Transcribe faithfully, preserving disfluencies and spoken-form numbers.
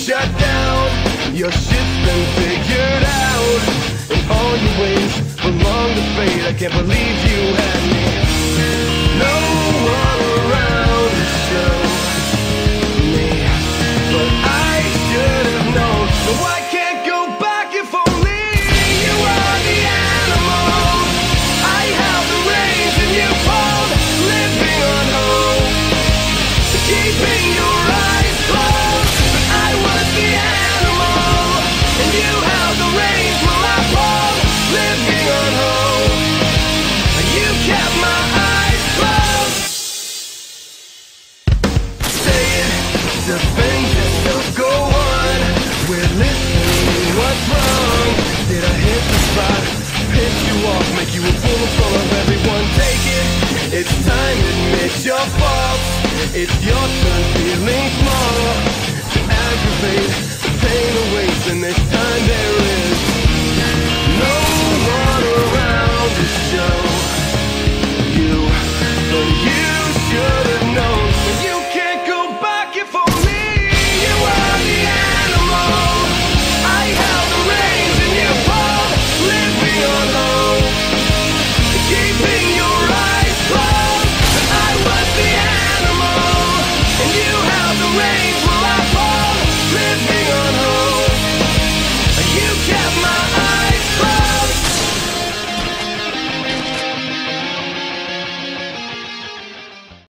shut down. Your shit's been figured out, and all your ways belong to fate. I can't believe you had me. No one around to show me, but I should have known. No, I can't go back if only you are the animal. I have the reins and you pulled, living on hope, keeping your eyes closed. But I was the animal, and you held the reins while I pulled, living on hope. You kept my eyes closed. Say it, defend yourself, go on. We're listening, what's wrong? Did I hit the spot, piss you off, make you a fool in front of everyone? Take it, it's time to admit your faults. It's your turn feeling small.